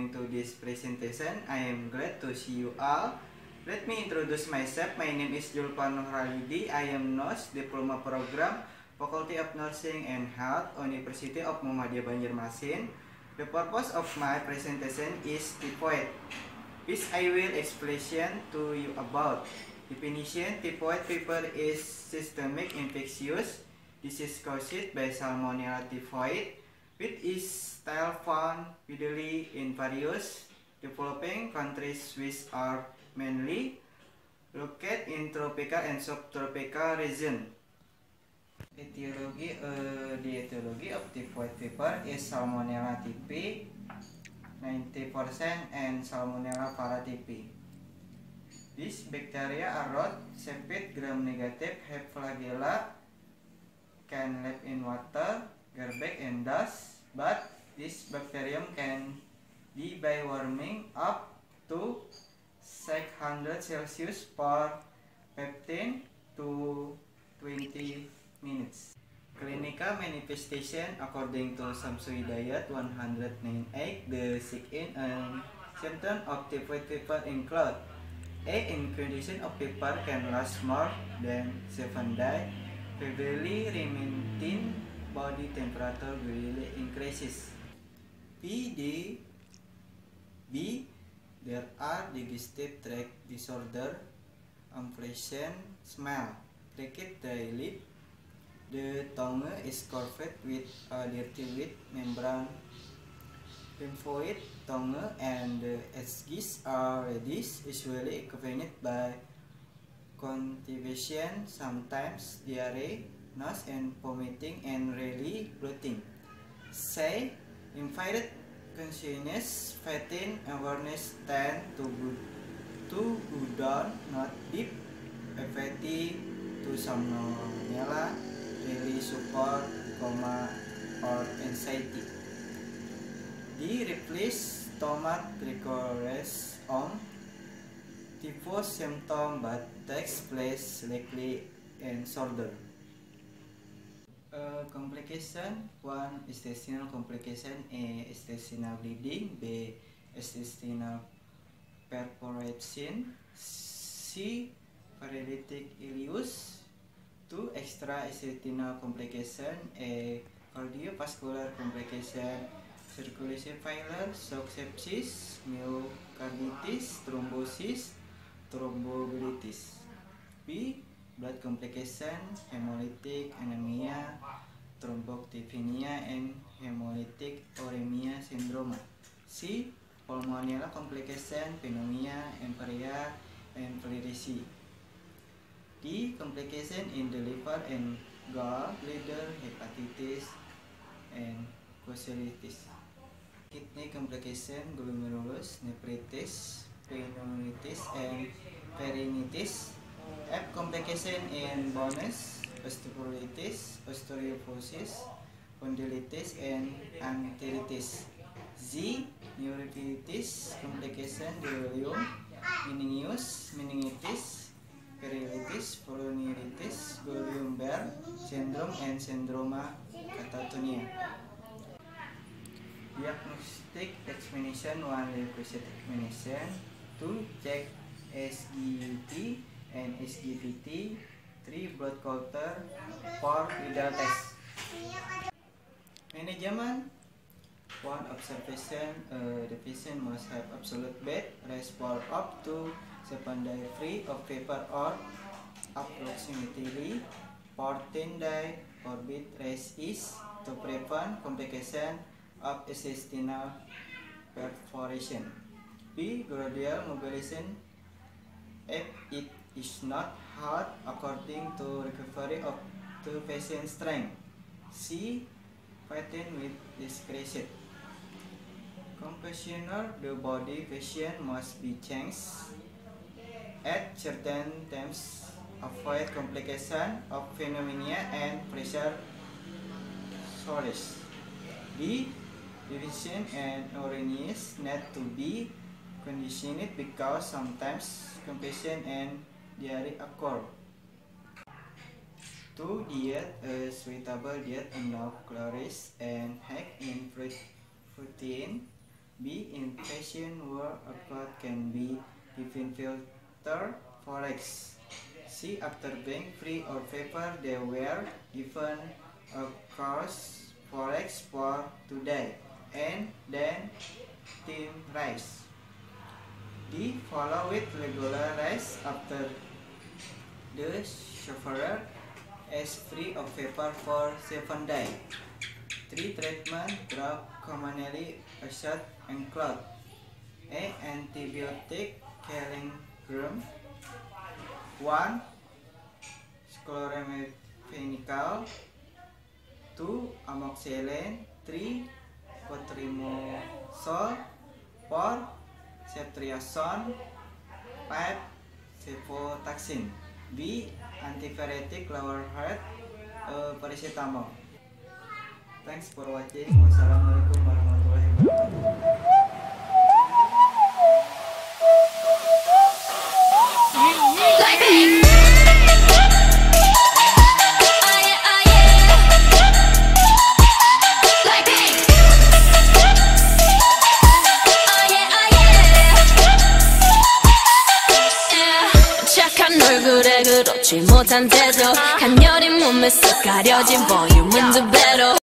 going to this presentation. I am glad to see you all. Let me introduce myself. My name is Julpan Nurhalidi. I am nurse diploma program Faculty of Nursing and Health, University of Muhammadiyah Banjarmasin. The purpose of my presentation is typhoid, which I will explain to you about. Definition: typhoid fever is systemic infectious disease caused by Salmonella typhoid, which is still found widely in various developing countries which are mainly located in tropical and subtropical regions. Etiology, the etiology of typhoid fever is Salmonella typhi 90% and Salmonella paratyphi. These bacteria are rod-shaped gram-negative, have flagella, can live in water, garbage and dust, but this bacterium can die by warming up to 600 Celsius for 15 to 20 minutes. Clinical manifestation according to Samsui Diet 198, the signs and symptoms of typhoid fever include: A. In condition of fever can last more than 7 days. Febrile remaining body temperature gradually increases. B. There are digestive tract disorder, impression, smell, cracked dry lip. The tongue is covered with a dirty white membrane. Lymphoid tongue and the edges are reddish, usually accompanied by constipation, sometimes diarrhea, nausea and vomiting, and rarely bloating. C. Impaired consciousness, fatigue, awareness tend to go down, not deep, apathy to somnolence, daily support, coma, or anxiety. D. Replace stomach recurrence on typhus symptom but takes place likely in shoulder. Complication: 1. Intestinal complication. A. Intestinal bleeding. B. Intestinal perforation. C. Paralytic ileus. 2. Extra-intestinal complication. A. Cardiovascular complication, circulation failure, shock sepsis, myocarditis, thrombosis, thromboembolitis. B. Blood complication, hemolytic anemia, thrombocytopenia, and hemolytic uremia syndrome. C. Pulmonary complication, pneumonia, emphysema, and pleurisy. D. Complication in the liver and gallbladder, hepatitis, and colitis. Kidney complication, glomerulus, nephritis, pneumonitis, and peritonitis. F. Complication in bones, osteoporosis, osteoporosis, spondylitis, and arthritis. Z. Neuritis complication, delirium, meningitis, periodontitis, polonitis, Guillain-Barré syndrome, and syndrome catatonia. Diagnostic examination: 1. Leukocyte examination. 2. Check SGUT and SGPT. 3. Blood culture. 4. Vidal test. Management: 1. Observation. The patient must have absolute bed rest for up to 7 days free of fever or approximately 14 days for bed rest is to prevent complication of intestinal perforation. B. Gradual mobilization if it is not hard according to recovery of the patient's strength. C. Fatigue with discretion. Compassionate: the body patient must be changed at certain times, avoid complication of pneumonia and pressure sores. D. Division and urinaries need to be conditioned because sometimes constipation and diarrhea occur. 2. Diet: a suitable diet enough calories and high in protein, B. In fashion where a cloth can be given filter forex. C. After being free of paper, they were given a course forex for today, and then team race. D. Follow with regular race after the sufferer is free of paper for 7 days. 3. Treatment drug commonly used in cloth. A. Antibiotic killing germ. 1. Chloramphenicol. 2. Amoxicillin. 3. Cotrimazole. 4. Ceftriaxone. 5. Cefotaxime. B. Antipyretic lower heart. Paracetamol. Thanks for watching. Wassalamualaikum warahmatullahi wabarakatuh. 얼굴에 그렇지 못한 태도 간녀린 몸에 쓱 가려진 볼륨은 두 배로